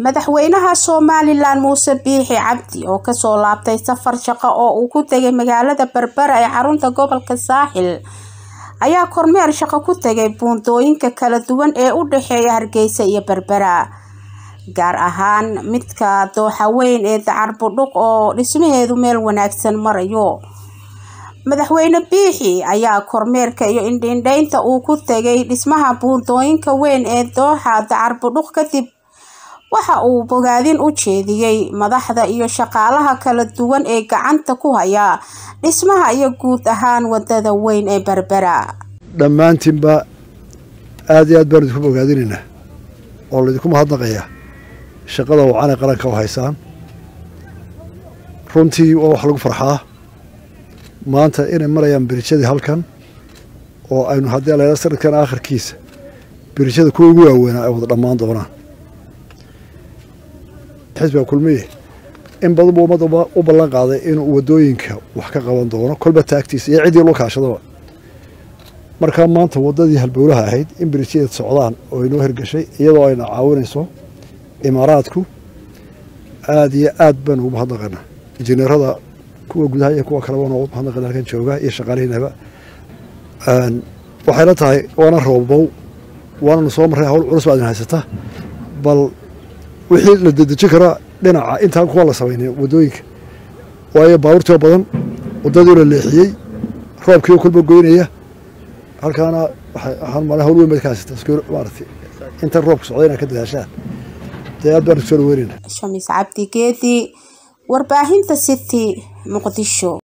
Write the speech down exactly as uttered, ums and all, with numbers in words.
madaxweynaha Somaliland Muuse Biixi Cabdi oo ka soo laabtay safar shaqo oo uu ku tagay magaalada Berbera ee xarunta gobolka Saaxil ayaa kormeer shaqo ku tagay buundooyinka kala duwan ee u dhaxeeya Hargeysa iyo Berbera gaar ahaan midka dooxa weyn ee Dacar Budhuq oo dhismaheedu meel wanaagsan marayo. madaxweyne Biixi ayaa kormeerka iyo indhiindhaynta uu ku tagay dhismaha buundooyinka weyn ee dooxa Dacar Budhuq kadib waxa uu bogaadin u jeediyay madaxda iyo shaqaalaha kala duwan ee gacanta ku haya dhismaha iyo guud ahaan wadada weyn ee Berbera. dhammaantiinba aad iyo aad baan idinku bogaadinaynaa oo idinku mahadnaqayaa shaqada wacan qaranka u haysaan. runtii waa wax lagu farxaa maanta inay marayaan birishadii halkan oo aynu haddii la sanadkan aakhirkiisa birishada kuwa ugu waaweynaa ay wada dhammaan doonaan. xisbiga kulmiye in badan buu ummadda u ballan qaaday inuu wadooyinka wax ka qaban doono kolba taagtiisa iyo ciddii loo kaashadaba. markaa maanta waddadii halbowlaha ahayd in birijeed socdaan oo inoo hirgashay iyadoo ayna caawinayso imaaraadku aad iyo aad baan ugu mahadnaqaynaa injineerada kuwa gudaha iyo kuwa kaleba noogu mahadnaqaynaa halkan jooga iyo shaqaalihiinaba. waxayna tahay waana roobow waana soo marray hawl culus baad haysata bal wixii la dedejin karaa dhinaca intaan kuwa la samaynin wadooyinka waayo baabuurtii badan wadadii la leexiyey roobkii kulba goynaya halkaana waxaan maraa hawl weyn baad ka haysata maaragtay inta roobka socdayna ka dadaashaan dee aad baan kusoo dhaweynayna. Shamis Cabdi Geedi, warbaahinta City, Muqdisho.